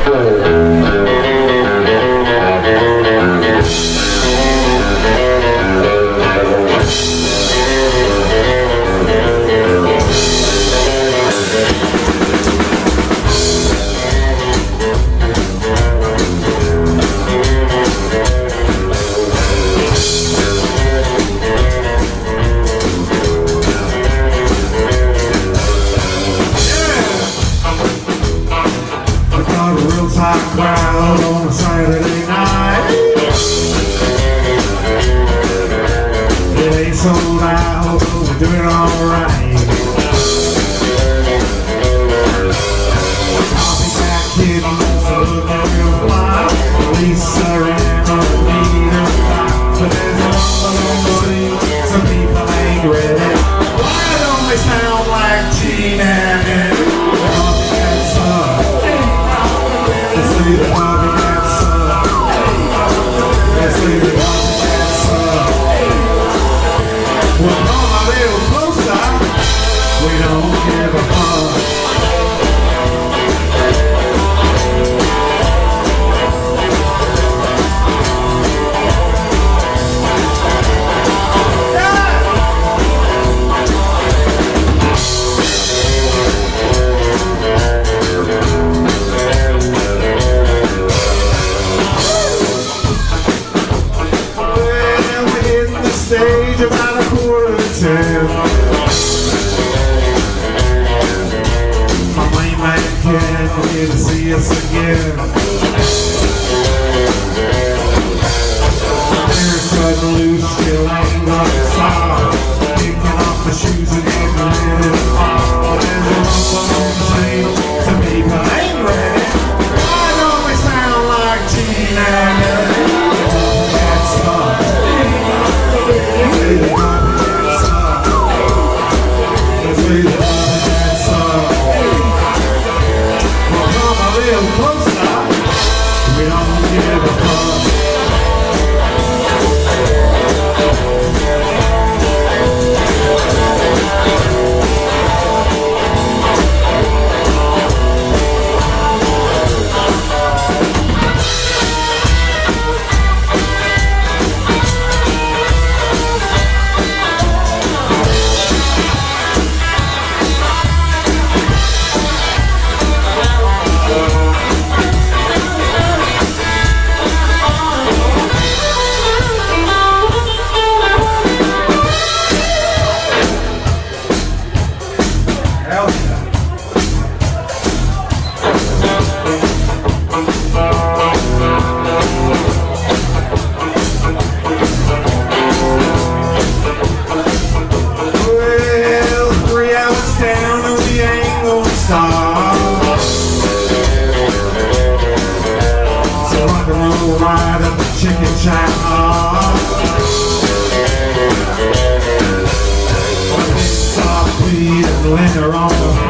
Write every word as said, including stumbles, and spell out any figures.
Crowd on a Saturday night. It ain't sold out, but we're doing alright. Copycat kittens are looking real fly. Lisa ran on the meter stop, but there's one nobody. Some people ain't ready. Why don't they sound like Gene and Eddie? Copycats suck. Let's leave the copycats suck. Let's leave the copycats suck. We'll come a little closer. We don't give a fuck. Stage about a quarter to ten. My main man can't get to see us again. They're cutting loose, still ain't gonna stop. Kicking off the shoes and getting rid of the ball. There's a rumble on the train, some people ain't ready. Why don't we sound like Gene and Eddie? That's tough. Let's leave the copycats up. Let's leave the copycats up. We'll come a little closer. We don't give a fuck. Ride up the chicken shack off. Soft beat and linger on the